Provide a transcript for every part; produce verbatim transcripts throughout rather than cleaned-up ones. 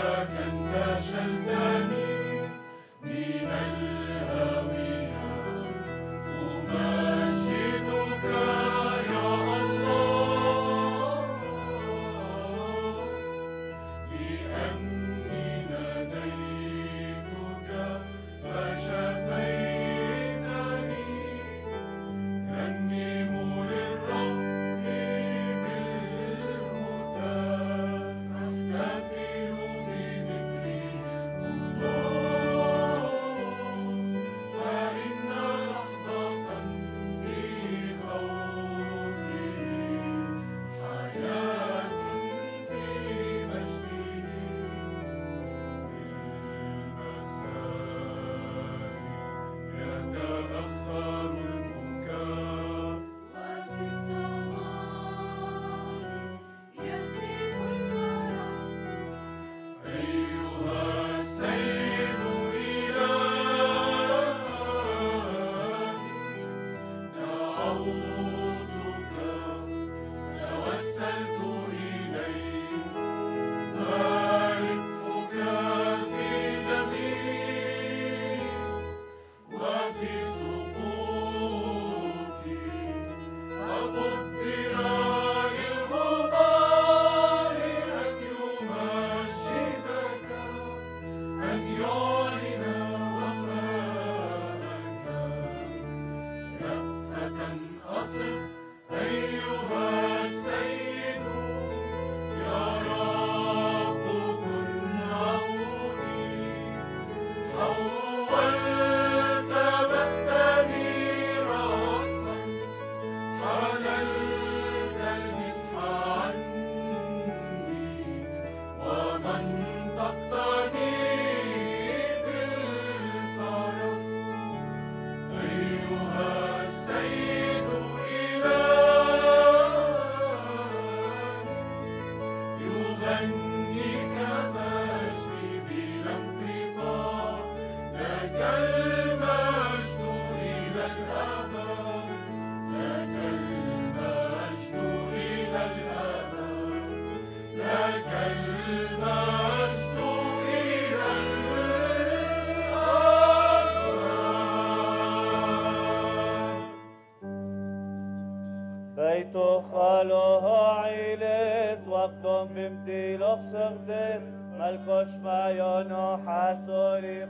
بيتو خالوه عيلت وقتهم بمتيلوخ سغدر ملكوش مايونو حاسولي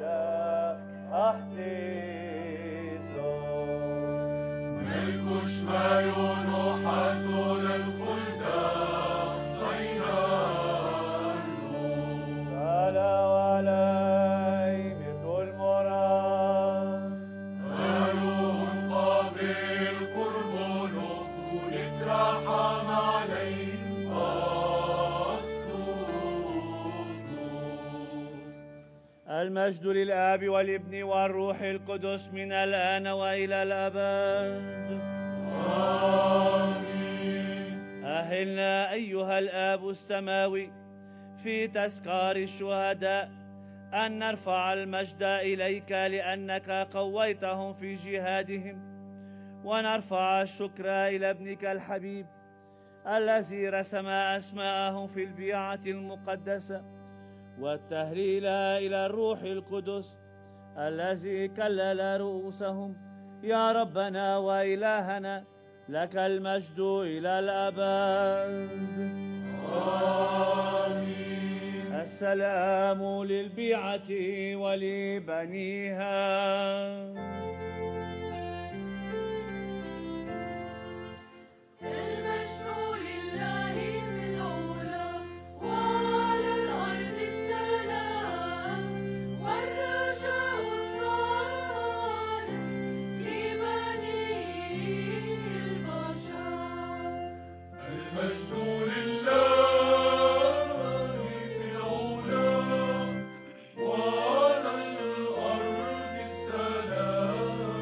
خلدا أحتيدلو ملكوش مايونو حاسول الخلدا غينالو سالا وعلي بطول مراد قالوا قابل قربون ونترحم عليه المجد للآب والابن والروح القدس من الآن وإلى الأبد آمين. أهلنا أيها الآب السماوي في تذكار الشهداء أن نرفع المجد إليك لأنك قويتهم في جهادهم، ونرفع الشكر إلى ابنك الحبيب الذي رسم أسماءهم في البيعة المقدسة، والتهليل إلى الروح القدس الذي كلل رؤوسهم. يا ربنا وإلهنا لك المجد إلى الأبد. آمين. السلام للبيعة ولبنيها. المجد لله في العلا وعلى الأرض السلام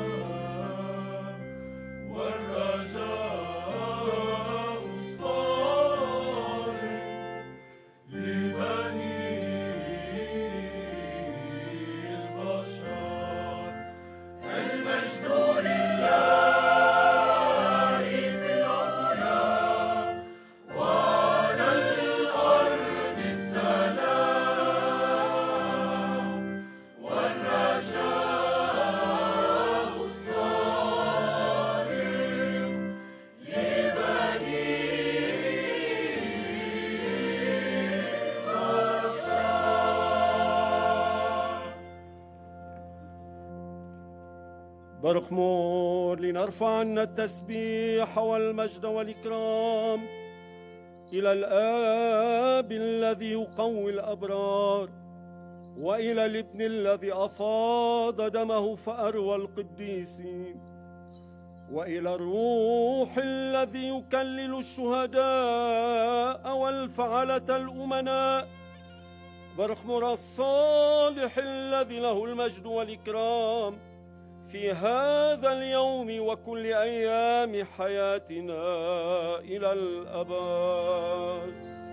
برخمور لنرفع عنا التسبيح والمجد والإكرام إلى الآب الذي يقوي الأبرار، وإلى الابن الذي أفاض دمه فأروى القديسين، وإلى الروح الذي يكلل الشهداء والفعلة الأمناء، برخمر الصالح الذي له المجد والإكرام في هذا اليوم وكل أيام حياتنا إلى الأبد.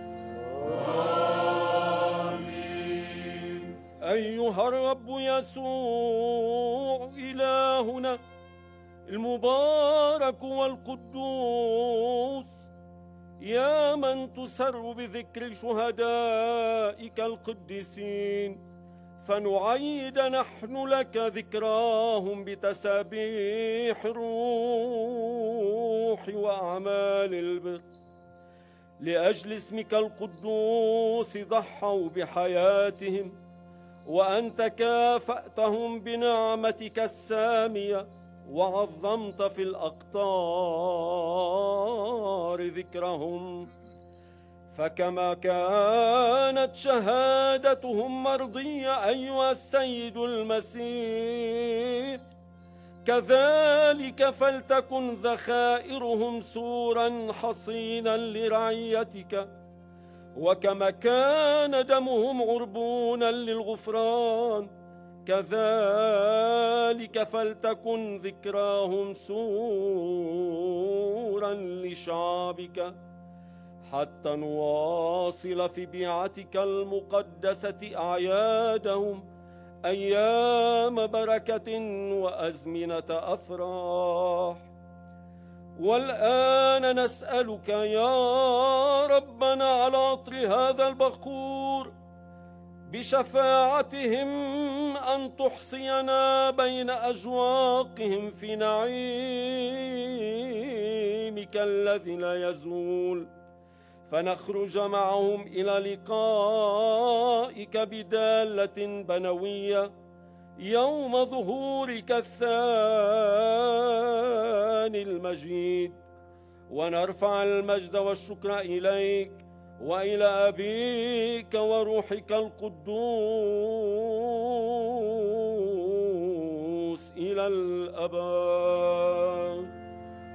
آمين. أيها الرب يسوع إلهنا المبارك والقدوس، يا من تسر بذكر شهدائك القديسين، فنعيد نحن لك ذكراهم بتسابيح الروح وأعمال البر. لأجل اسمك القدوس ضحوا بحياتهم، وأنت كافأتهم بنعمتك السامية، وعظمت في الأقطار ذكرهم. فكما كانت شهادتهم مرضية أيها السيد المسيح، كذلك فلتكن ذخائرهم سورا حصينا لرعيتك. وكما كان دمهم عربونا للغفران، كذلك فلتكن ذكراهم سورا لشعبك، حتى نواصل في بيعتك المقدسة أعيادهم أيام بركة وأزمنة أفراح. والآن نسألك يا ربنا على عطر هذا البخور بشفاعتهم أن تحصينا بين أجواقهم في نعيمك الذي لا يزول، فنخرج معهم إلى لقائك بدالة بنوية يوم ظهورك الثاني المجيد، ونرفع المجد والشكر إليك وإلى أبيك وروحك القدوس إلى الأبد.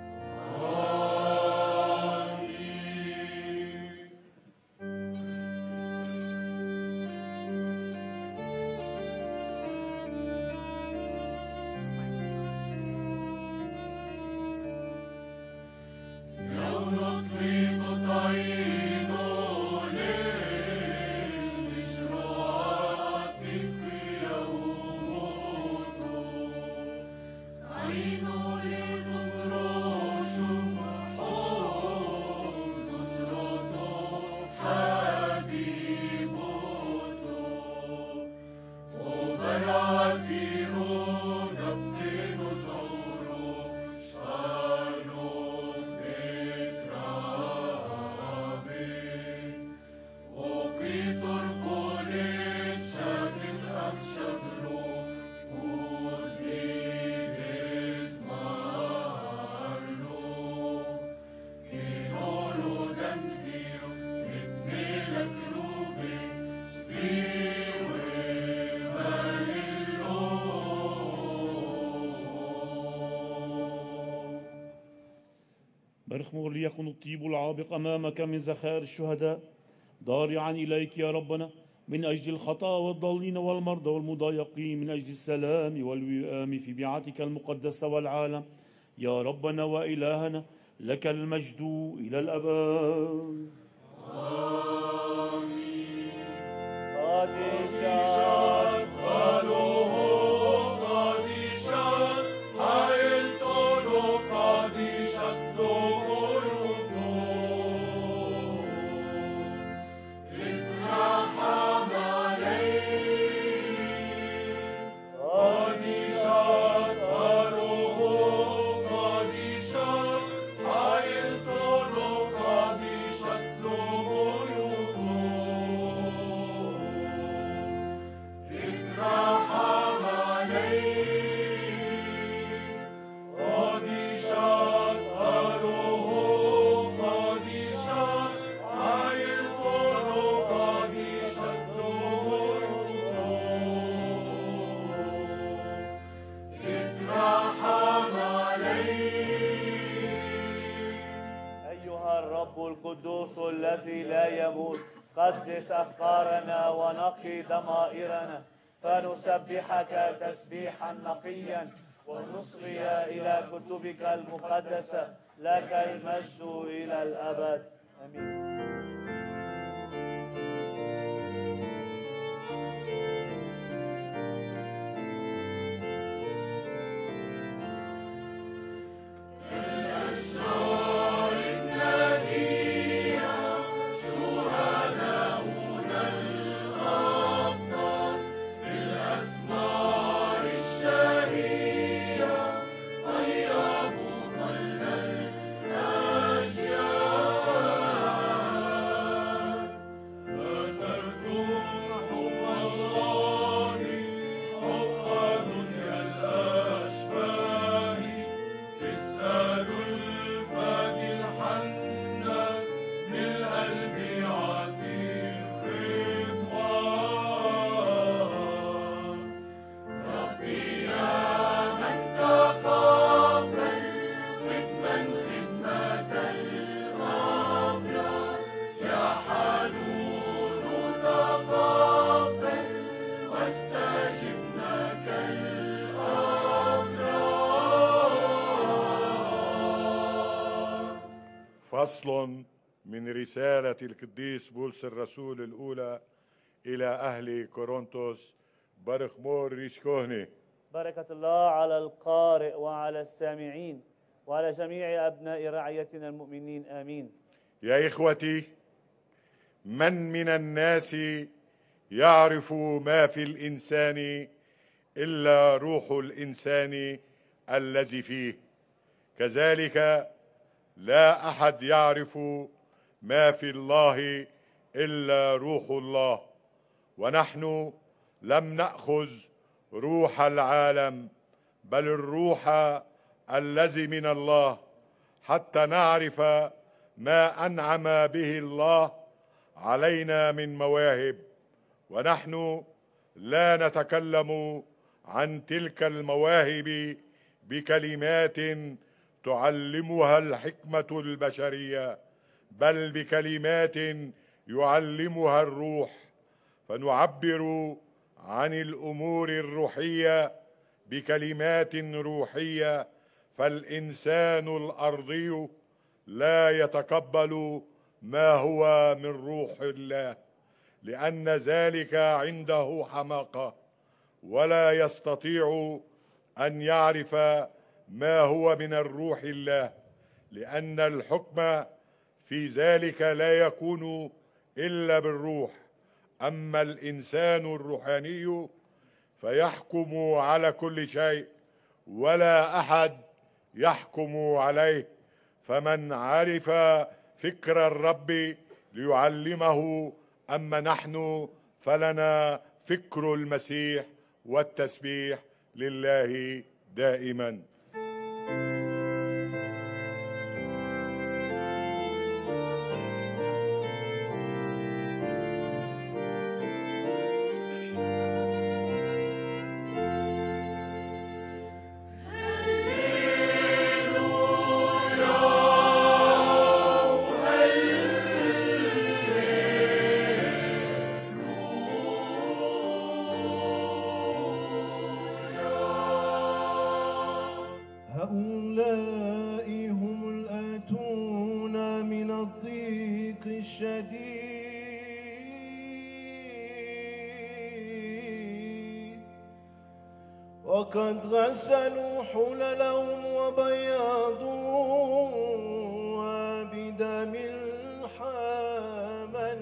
برخمر ليكن الطيب العابق أمامك من زخائر الشهداء، ضارعا إليك يا ربنا من أجل الخطأ والضالين والمرضى والمضايقين، من أجل السلام والوئام في بيعتك المقدسة والعالم. يا ربنا وإلهنا لك المجد إلى الأبد. آمين. قديشات قالوه قديشات حيلت له قديشات لغلوتو اترحم عليه. قديشات قالوه قديشات حيلت له قديشات لغلوتو الذي لا يموت. قدس أفكارنا ونقي ضمائرنا فنسبحك تسبيحا نقيا ونصغي إلى كتبك المقدسة. لك المجد إلى الأبد. آمين. فصل من رسالة القديس بولس الرسول الأولى إلى أهل كورنثوس. برخ مور ريشكوهني. بركة الله على القارئ وعلى السامعين وعلى جميع أبناء رعيتنا المؤمنين. آمين. يا إخوتي، من من الناس يعرف ما في الإنسان إلا روح الإنسان الذي فيه، كذلك لا أحد يعرف ما في الله إلا روح الله. ونحن لم نأخذ روح العالم بل الروح الذي من الله، حتى نعرف ما أنعم به الله علينا من مواهب. ونحن لا نتكلم عن تلك المواهب بكلمات تعلمها الحكمة البشرية، بل بكلمات يعلمها الروح، فنعبر عن الأمور الروحية بكلمات روحية. فالإنسان الأرضي لا يتقبل ما هو من روح الله، لأن ذلك عنده حماقة، ولا يستطيع أن يعرف ما هو من الروح الله، لأن الحكم في ذلك لا يكون إلا بالروح. أما الإنسان الروحاني فيحكم على كل شيء، ولا أحد يحكم عليه. فمن عرف فكر الرب ليعلمه، أما نحن فلنا فكر المسيح، والتسبيح لله دائما. وقد غسلوا حللهم وبيضوا بدم الحمل.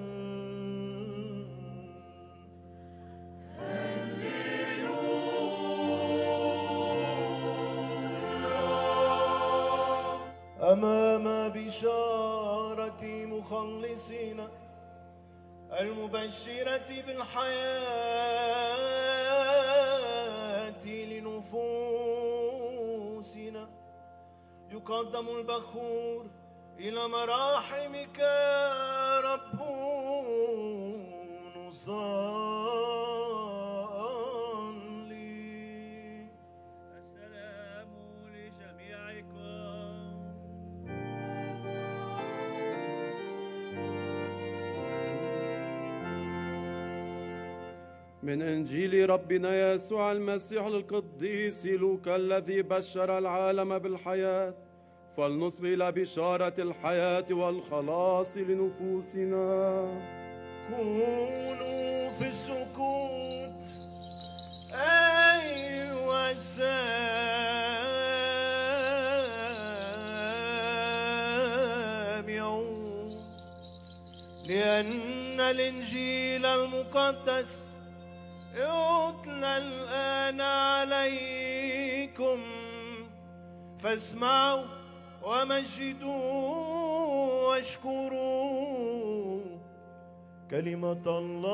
أمام بشارة مخلصنا المبشرة بالحياة لنفوسنا، يقدم البخور إلى مراحمك يا رب نصلي. السلام لجميعكم. من إنجيل ربنا يسوع المسيح القديس لوقا الذي بشر العالم بالحياة، فلنصغ إلى بشارة الحياة والخلاص لنفوسنا. كونوا في السكوت أيها السامعون، لأن الإنجيل المقدس يتلى الآن عليكم، فاسمعوا ومجدوا واشكروا كلمة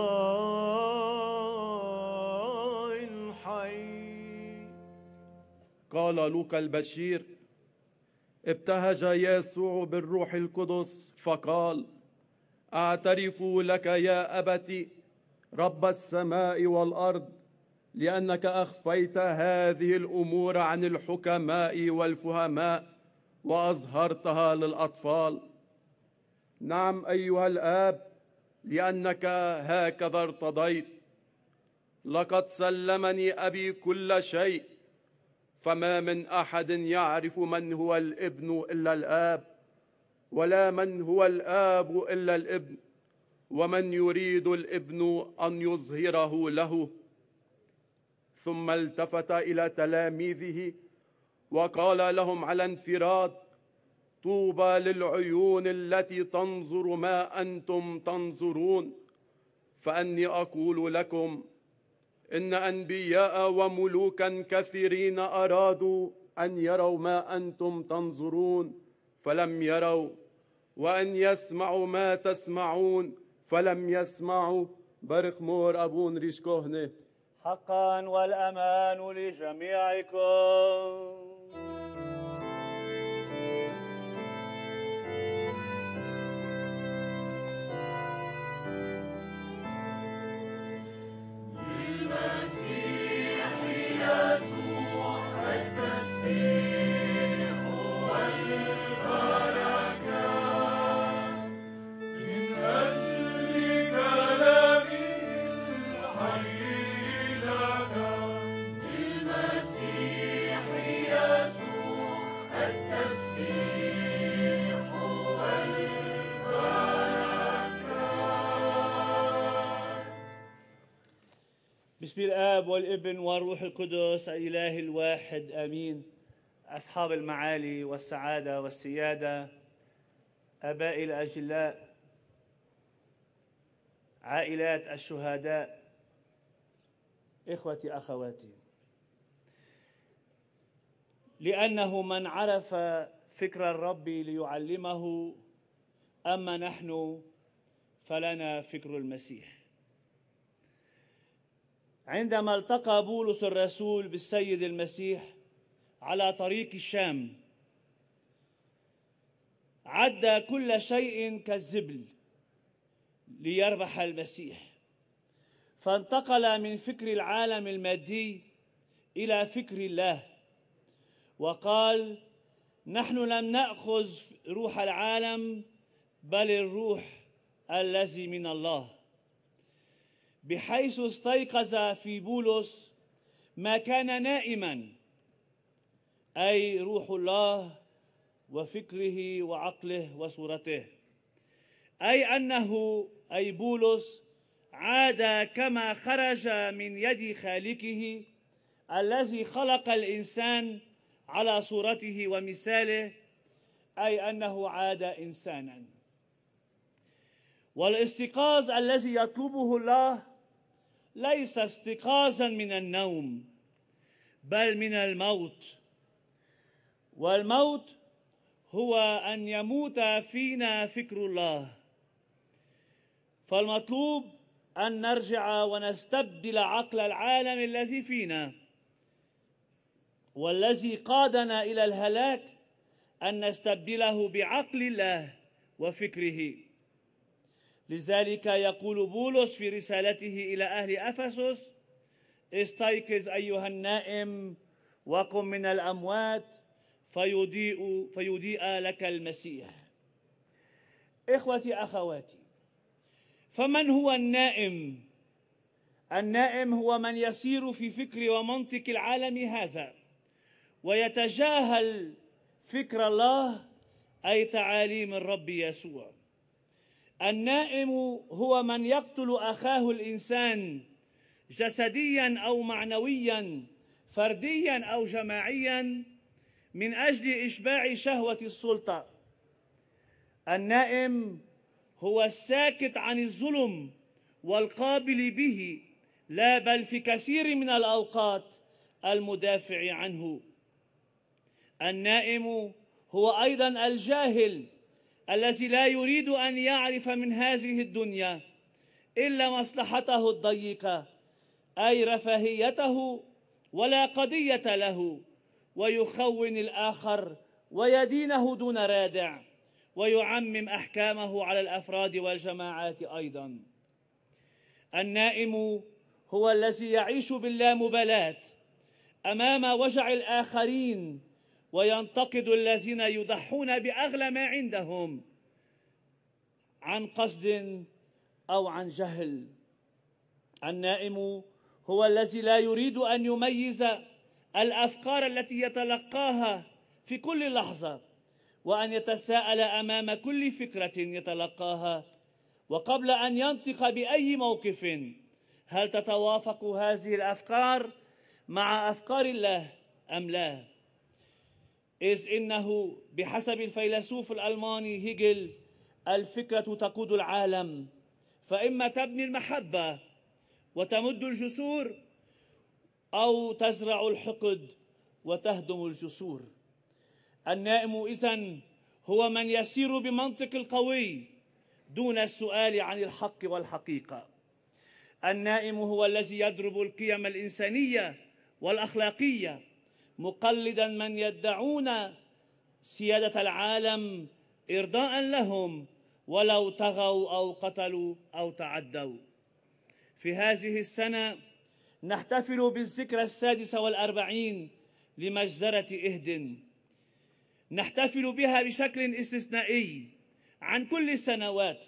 الله الحي. قال لوقا البشير: ابتهج يسوع بالروح القدس فقال: أعترف لك يا أبت رب السماء والأرض، لأنك أخفيت هذه الأمور عن الحكماء والفهماء وأظهرتها للأطفال. نعم أيها الآب، لأنك هكذا ارتضيت. لقد سلمني أبي كل شيء، فما من أحد يعرف من هو الابن إلا الآب، ولا من هو الآب إلا الابن، ومن يريد الابن أن يظهره له. ثم التفت إلى تلاميذه وقال لهم على انفراد: طوبى للعيون التي تنظر ما أنتم تنظرون، فأني أقول لكم إن أنبياء وملوكا كثيرين أرادوا أن يروا ما أنتم تنظرون فلم يروا، وأن يسمعوا ما تسمعون فلم يسمعوا. برخ مور أبون ريشكوهنه. حقا والأمان لجميعكم. باسم الآب والابن والروح القدس الإله الواحد آمين. أصحاب المعالي والسعادة والسيادة، آبائي الأجلاء، عائلات الشهداء، إخوتي أخواتي، لأنه من عرف فكر الرب ليعلمه، أما نحن فلنا فكر المسيح. عندما التقى بولس الرسول بالسيد المسيح على طريق الشام، عد كل شيء كالزبل ليربح المسيح، فانتقل من فكر العالم المادي إلى فكر الله، وقال: نحن لم نأخذ روح العالم بل الروح الذي من الله، بحيث استيقظ في بولس ما كان نائما، أي روح الله وفكره وعقله وصورته، أي أنه أي بولس عاد كما خرج من يد خالقه الذي خلق الإنسان على صورته ومثاله، أي أنه عاد إنسانا. والاستيقاظ الذي يطلبه الله ليس استيقاظا من النوم بل من الموت، والموت هو أن يموت فينا فكر الله. فالمطلوب أن نرجع ونستبدل عقل العالم الذي فينا والذي قادنا إلى الهلاك، أن نستبدله بعقل الله وفكره. لذلك يقول بولس في رسالته إلى أهل أفسس: استيقظ أيها النائم وقم من الأموات فيضيء, فيضيء لك المسيح. إخوتي أخواتي، فمن هو النائم النائم هو من يسير في فكر ومنطق العالم هذا ويتجاهل فكر الله أي تعاليم الرب يسوع. النائم هو من يقتل أخاه الإنسان جسديا أو معنويا، فرديا أو جماعيا، من أجل إشباع شهوة السلطة. النائم هو الساكت عن الظلم والقابل به، لا بل في كثير من الأوقات المدافع عنه. النائم هو أيضا الجاهل الذي لا يريد أن يعرف من هذه الدنيا إلا مصلحته الضيقة، أي رفاهيته، ولا قضية له، ويخون الآخر ويدينه دون رادع، ويعمم أحكامه على الأفراد والجماعات أيضا. النائم هو الذي يعيش باللامبالاة أمام وجع الآخرين وينتقد الذين يضحون بأغلى ما عندهم عن قصد أو عن جهل. النائم هو الذي لا يريد أن يميز الأفكار التي يتلقاها في كل لحظة، وأن يتساءل أمام كل فكرة يتلقاها وقبل أن ينطق بأي موقف: هل تتوافق هذه الأفكار مع أفكار الله أم لا؟ إذ إنه بحسب الفيلسوف الألماني هيجل الفكرة تقود العالم، فإما تبني المحبة وتمد الجسور، أو تزرع الحقد وتهدم الجسور. النائم إذن هو من يسير بمنطق القوي دون السؤال عن الحق والحقيقة. النائم هو الذي يضرب القيم الإنسانية والأخلاقية مقلدا من يدعون سيادة العالم إرضاء لهم ولو طغوا أو قتلوا أو تعدوا. في هذه السنة نحتفل بالذكرى السادسة والأربعين لمجزرة إهد. نحتفل بها بشكل استثنائي عن كل السنوات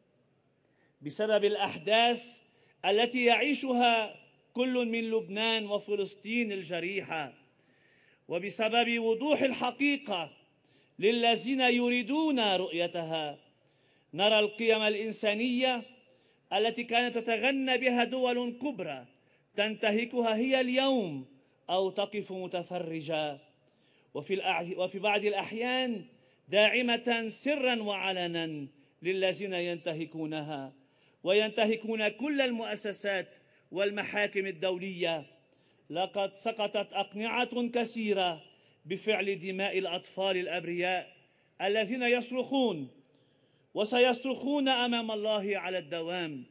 بسبب الأحداث التي يعيشها كل من لبنان وفلسطين الجريحة، وبسبب وضوح الحقيقة للذين يريدون رؤيتها. نرى القيم الإنسانية التي كانت تتغنى بها دول كبرى تنتهكها هي اليوم أو تقف متفرجة، وفي, وفي بعض الأحيان داعمة سرا وعلنا للذين ينتهكونها وينتهكون كل المؤسسات والمحاكم الدولية. لقد سقطت أقنعة كثيرة بفعل دماء الأطفال الأبرياء الذين يصرخون وسيصرخون أمام الله على الدوام.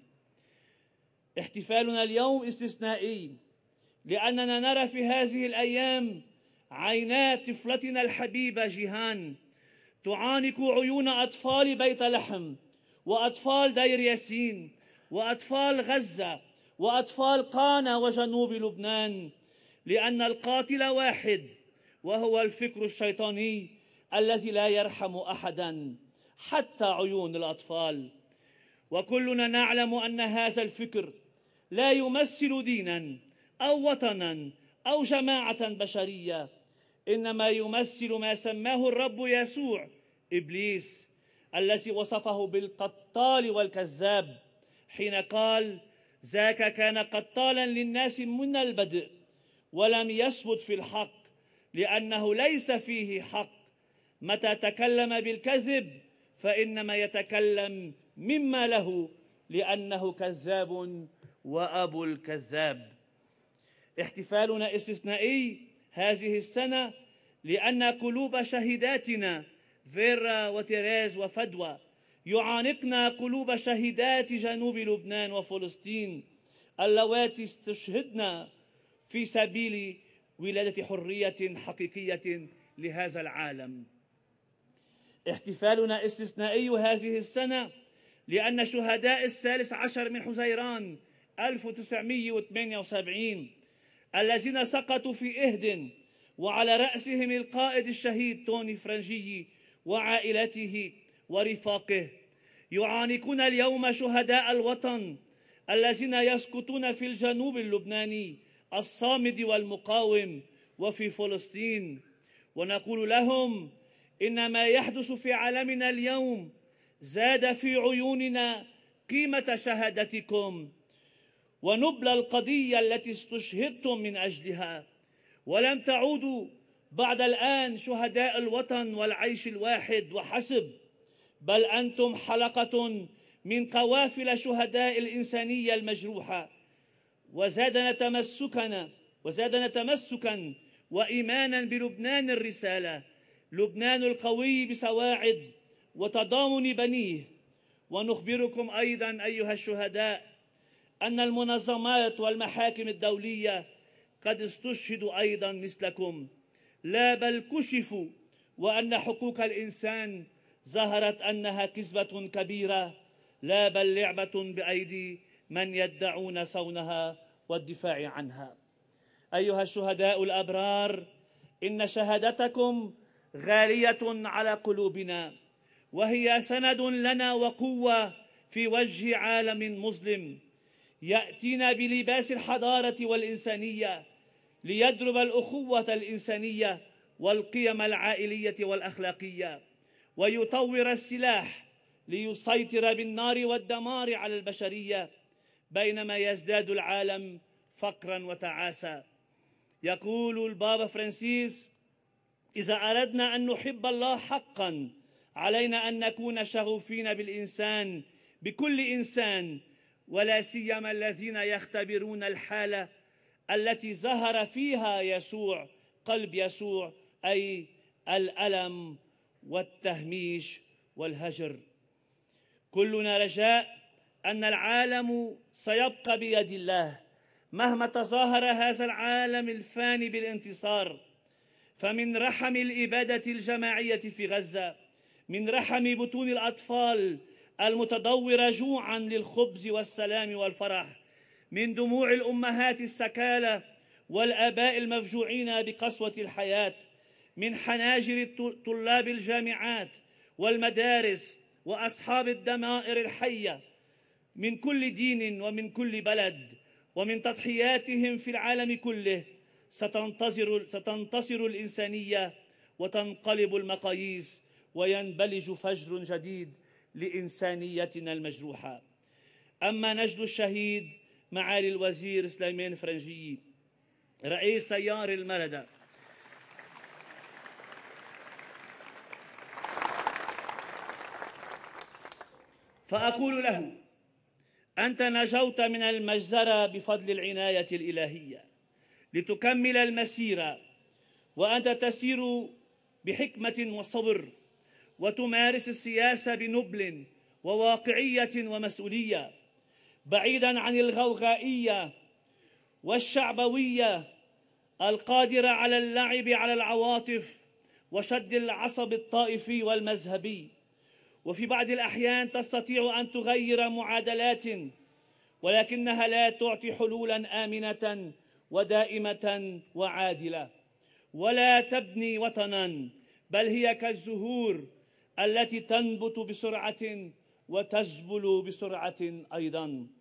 احتفالنا اليوم استثنائي لأننا نرى في هذه الأيام عينات طفلتنا الحبيبة جيهان تعانق عيون أطفال بيت لحم وأطفال دير ياسين وأطفال غزة وأطفال قانا وجنوب لبنان، لأن القاتل واحد، وهو الفكر الشيطاني الذي لا يرحم أحدا حتى عيون الأطفال. وكلنا نعلم أن هذا الفكر لا يمثل دينا أو وطنا أو جماعة بشرية، إنما يمثل ما سماه الرب يسوع إبليس، الذي وصفه بالقتال والكذاب حين قال: ذاك كان قتالا للناس من البدء ولم يثبت في الحق لأنه ليس فيه حق. متى تكلم بالكذب فإنما يتكلم مما له، لأنه كذاب وأبو الكذاب. احتفالنا استثنائي هذه السنة لأن قلوب شهيداتنا فيرا وتيريز وفدوى يعانقنا قلوب شهيدات جنوب لبنان وفلسطين اللواتي استشهدن في سبيل ولادة حرية حقيقية لهذا العالم. احتفالنا استثنائي هذه السنة لأن شهداء الثالث عشر من حزيران ألف وتسعمائة وثمانية وسبعين الذين سقطوا في إهد وعلى رأسهم القائد الشهيد توني فرنجي وعائلته ورفاقه، يعانقون اليوم شهداء الوطن الذين يسقطون في الجنوب اللبناني الصامد والمقاوم وفي فلسطين، ونقول لهم إن ما يحدث في عالمنا اليوم زاد في عيوننا قيمة شهادتكم ونبل القضية التي استشهدتم من أجلها، ولم تعودوا بعد الآن شهداء الوطن والعيش الواحد وحسب، بل أنتم حلقة من قوافل شهداء الإنسانية المجروحة. وزادنا تمسكنا وزادنا تمسكا وإيمانا بلبنان الرسالة، لبنان القوي بسواعد وتضامن بنيه. ونخبركم أيضا أيها الشهداء أن المنظمات والمحاكم الدولية قد استشهدوا أيضا مثلكم، لا بل كشفوا، وأن حقوق الإنسان ظهرت أنها كذبة كبيرة، لا بل لعبة بأيدي من يدعون صونها والدفاع عنها. أيها الشهداء الأبرار، إن شهادتكم غالية على قلوبنا، وهي سند لنا وقوة في وجه عالم مظلم يأتينا بلباس الحضارة والإنسانية ليضرب الأخوة الإنسانية والقيم العائلية والأخلاقية، ويطور السلاح ليسيطر بالنار والدمار على البشرية، بينما يزداد العالم فقرا وتعاسة. يقول البابا فرانسيس: إذا أردنا أن نحب الله حقا علينا أن نكون شغوفين بالإنسان، بكل إنسان، ولا سيما الذين يختبرون الحالة التي ظهر فيها يسوع، قلب يسوع، أي الألم والتهميش والهجر. كلنا رجاء أن العالم سيبقى بيد الله مهما تظاهر هذا العالم الفاني بالانتصار. فمن رحم الإبادة الجماعية في غزة، من رحم بطون الأطفال المتضورة جوعا للخبز والسلام والفرح، من دموع الأمهات السكالى والآباء المفجوعين بقسوة الحياة، من حناجر طلاب الجامعات والمدارس وأصحاب الضمائر الحية من كل دين ومن كل بلد، ومن تضحياتهم في العالم كله، ستنتصر, ستنتصر الإنسانية وتنقلب المقاييس وينبلج فجر جديد لإنسانيتنا المجروحة. أما نجل الشهيد معالي الوزير سليمان فرنجي رئيس تيار المردة، فأقول له: أنت نجوت من المجزرة بفضل العناية الإلهية لتكمل المسيرة، وأنت تسير بحكمة وصبر، وتمارس السياسة بنبل وواقعية ومسؤولية، بعيدا عن الغوغائية والشعبوية القادرة على اللعب على العواطف وشد العصب الطائفي والمذهبي. وفي بعض الأحيان تستطيع أن تغير معادلات، ولكنها لا تعطي حلولا آمنة ودائمة وعادلة، ولا تبني وطنا، بل هي كالزهور التي تنبت بسرعة وتذبل بسرعة أيضا.